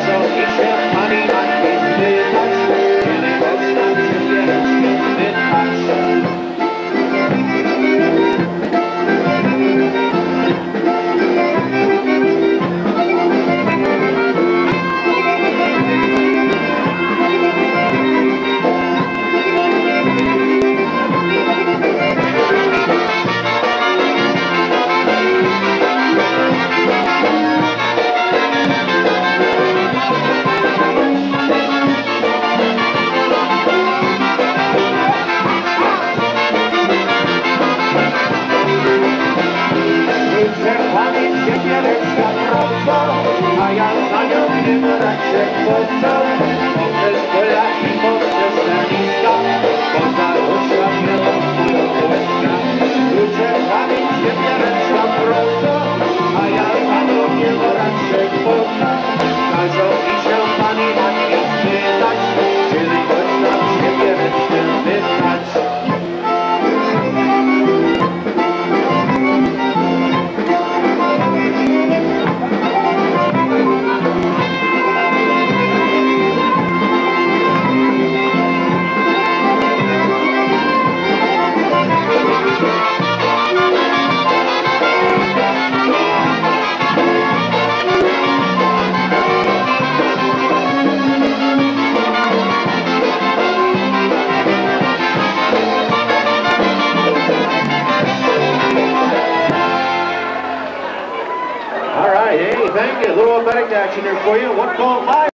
A ja za nią nie brać się poprzał, poprzez pola i poprzez staniska, poza oświatloną moją łezka. Ludzie pamięć się bieręcza prosto, a ja za nią nie brać się poprzał. Każą mi się pani matki spytać, czyli choć nam się bieręczkę wybrać. All right, hey, thank you. A little athletic action there for you. One call live.